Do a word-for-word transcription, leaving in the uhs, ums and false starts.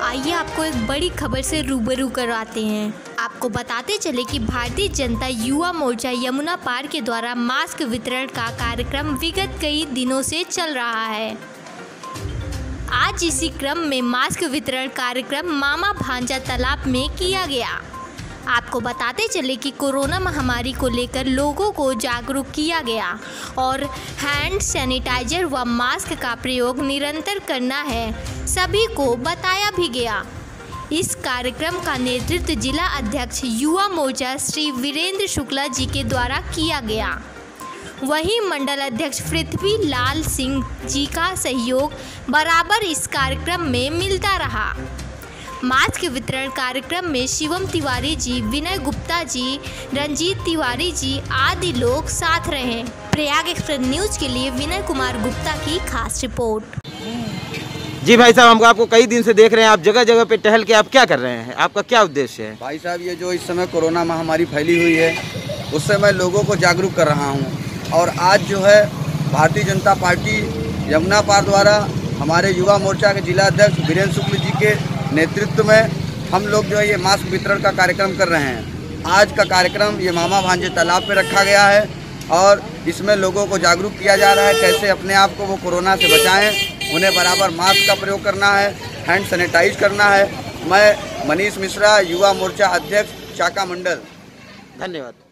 आइए आपको एक बड़ी खबर से रूबरू करवाते हैं। आपको बताते चले कि भारतीय जनता युवा मोर्चा यमुना पार के द्वारा मास्क वितरण का कार्यक्रम विगत कई दिनों से चल रहा है। आज इसी क्रम में मास्क वितरण कार्यक्रम मामा भांजा तालाब में किया गया। आपको बताते चले कि कोरोना महामारी को लेकर लोगों को जागरूक किया गया और हैंड सैनिटाइजर व मास्क का प्रयोग निरंतर करना है, सभी को बताया भी गया। इस कार्यक्रम का नेतृत्व जिला अध्यक्ष युवा मोर्चा श्री वीरेंद्र शुक्ला जी के द्वारा किया गया। वहीं मंडल अध्यक्ष पृथ्वी लाल सिंह जी का सहयोग बराबर इस कार्यक्रम में मिलता रहा। मास्क वितरण कार्यक्रम में शिवम तिवारी जी, विनय गुप्ता जी, रंजीत तिवारी जी आदि लोग साथ रहे। प्रयाग एक्सप्रेस न्यूज के लिए विनय कुमार गुप्ता की खास रिपोर्ट। जी भाई साहब, हम आपको कई दिन से देख रहे हैं, आप जगह जगह पे टहल के आप क्या कर रहे हैं, आपका क्या उद्देश्य है? भाई साहब, ये जो इस समय कोरोना महामारी फैली हुई है उससे मैं लोगों को जागरूक कर रहा हूँ। और आज जो है भारतीय जनता पार्टी यमुना पार द्वारा हमारे युवा मोर्चा के जिला अध्यक्ष वीरेंद्र शुक्ल जी के नेतृत्व में हम लोग जो है ये मास्क वितरण का कार्यक्रम कर रहे हैं। आज का कार्यक्रम ये मामा भांजे तालाब पे रखा गया है और इसमें लोगों को जागरूक किया जा रहा है कैसे अपने आप को वो कोरोना से बचाएं। उन्हें बराबर मास्क का प्रयोग करना है, हैंड सैनिटाइज करना है। मैं मनीष मिश्रा, युवा मोर्चा अध्यक्ष चाका मंडल। धन्यवाद।